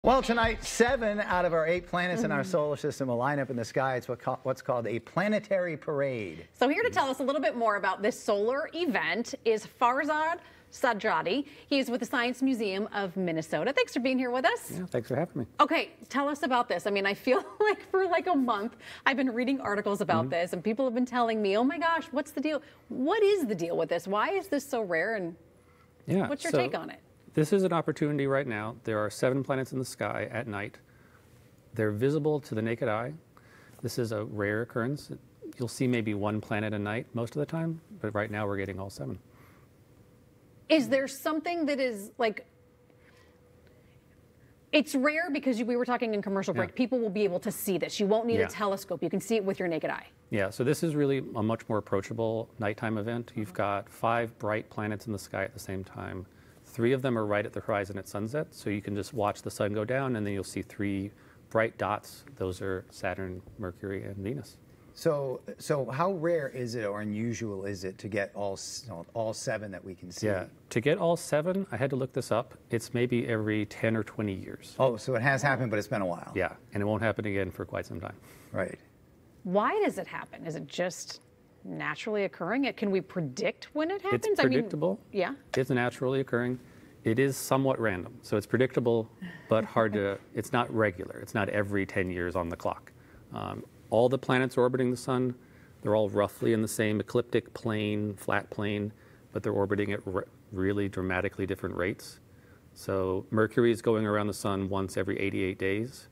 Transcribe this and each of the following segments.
Well, tonight, 7 out of our 8 planets in our solar system will line up in the sky. It's what's called a planetary parade. So here to tell us a little bit more about this solar event is Farzad Sadjadi. He's with the Science Museum of Minnesota. Thanks for being here with us. Yeah, thanks for having me. Okay, tell us about this. I mean, I feel like for like a month, I've been reading articles about this, and people have been telling me, oh my gosh, what's the deal? What is the deal with this? Why is this so rare, and what's your take on it? This is an opportunity right now. There are 7 planets in the sky at night. They're visible to the naked eye. This is a rare occurrence. You'll see maybe 1 planet a night most of the time, but right now we're getting all 7. Is there something that is like, it's rare because we were talking in commercial break, people will be able to see this. You won't need a telescope. You can see it with your naked eye. Yeah, so this is really a much more approachable nighttime event. You've got 5 bright planets in the sky at the same time. 3 of them are right at the horizon at sunset, so you can just watch the sun go down, and then you'll see 3 bright dots. Those are Saturn, Mercury, and Venus. So how rare is it or unusual is it to get all 7 that we can see? Yeah, to get all 7, I had to look this up. It's maybe every 10 or 20 years. Oh, so it has happened, but it's been a while. Yeah, and it won't happen again for quite some time. Right. Why does it happen? Is it just naturally occurring? Can we predict when it happens? It's predictable. I mean, It's naturally occurring. It is somewhat random. So it's predictable, but hard to, it's not regular. It's not every 10 years on the clock. All the planets orbiting the sun, they're all roughly in the same ecliptic plane, flat plane, but they're orbiting at really dramatically different rates. So Mercury is going around the sun once every 88 days.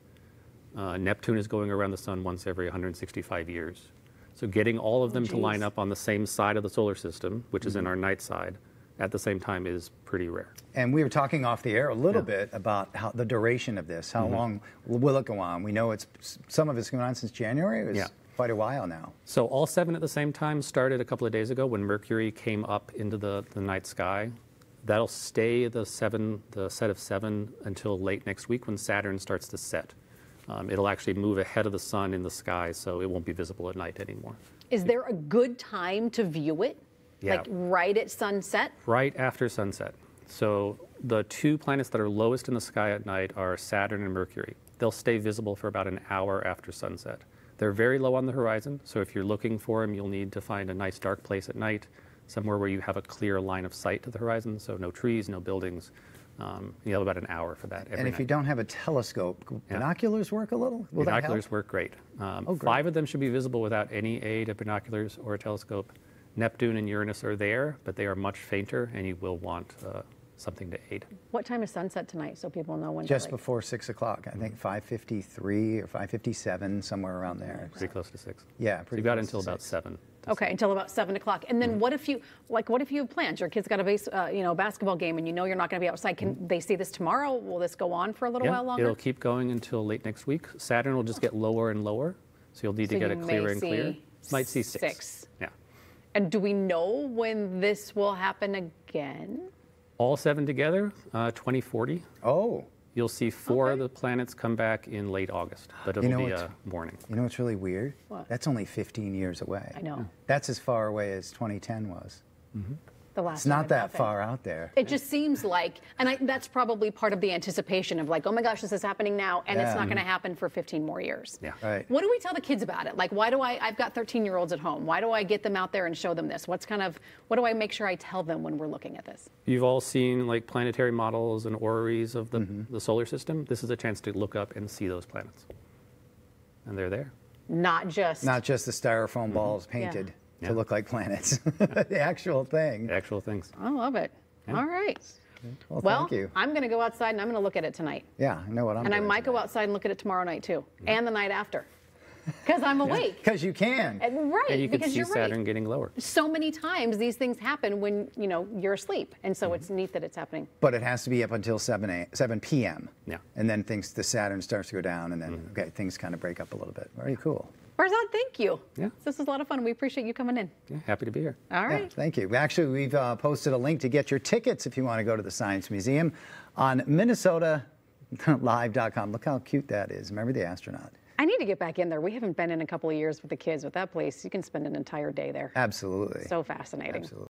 Neptune is going around the sun once every 165 years. So getting all of them to line up on the same side of the solar system, which is in our night side, at the same time is pretty rare. And we were talking off the air a little bit about how the duration of this. How long will it go on? We know some of it's going on since January. It's quite a while now. So all 7 at the same time started a couple of days ago when Mercury came up into the night sky. That'll stay the set of 7 until late next week when Saturn starts to set. It'll actually move ahead of the sun in the sky, so it won't be visible at night anymore. Is there a good time to view it? Yeah. Like right at sunset? Right after sunset. So the 2 planets that are lowest in the sky at night are Saturn and Mercury. They'll stay visible for about an hour after sunset. They're very low on the horizon, so if you're looking for them, you'll need to find a nice dark place at night, somewhere where you have a clear line of sight to the horizon, so no trees, no buildings. You have about an hour for that every And if night. you don't have a telescope, binoculars work a little? Will Binoculars work great. Great. 5 of them should be visible without any aid of binoculars or a telescope. Neptune and Uranus are there, but they are much fainter, and you will want something to aid. What time is sunset tonight, so people know when? Just before 6 o'clock. I think 5:53 or 5:57, somewhere around there. Pretty close to 6. Yeah, So pretty you've got close until to about 6. 7. Okay, until about 7 o'clock. And then what if you have plans? Your kid's got a basketball game, and you know you're not going to be outside. Can they see this tomorrow? Will this go on for a little while longer? It'll keep going until late next week. Saturn will just get lower and lower, so you'll need to get it clearer and clearer. Might see 6. Yeah. And do we know when this will happen again? All 7 together, 2040. Oh. You'll see 4 of the planets come back in late August, but it'll be a morning. You know what's really weird? What? That's only 15 years away. I know. That's as far away as 2010 was. The last It's not that happened. far out there. It just seems like, and that's probably part of the anticipation of like, oh my gosh, this is happening now, and it's not going to happen for 15 more years. Yeah. Right. What do we tell the kids about it? Like, why do I've got 13-year-olds at home. Why do I get them out there and show them this? What do I make sure I tell them when we're looking at this? You've all seen like planetary models and orreries of the solar system. This is a chance to look up and see those planets. And they're there. Not just the styrofoam balls painted to look like planets. The actual thing. The actual things. I love it. Yeah. All right. Well, thank you. I'm going to go outside and I'm going to look at it tonight. Yeah, I know what I'm doing. And I might go outside and look at it tomorrow night too, and the night after, because I'm awake. Because you can. Right. And you can because see you're Saturn getting lower. So many times these things happen when you're asleep, and so it's neat that it's happening. But it has to be up until 7 p.m. Yeah. And then the Saturn starts to go down, and then things kind of break up a little bit. Very cool. Farzad, thank you. Yeah. This was a lot of fun. We appreciate you coming in. Yeah, happy to be here. All right. Yeah, thank you. Actually, we've posted a link to get your tickets if you want to go to the Science Museum on MinnesotaLive.com. Look how cute that is. Remember the astronaut? I need to get back in there. We haven't been in a couple of years with the kids, but that place, you can spend an entire day there. Absolutely. So fascinating. Absolutely.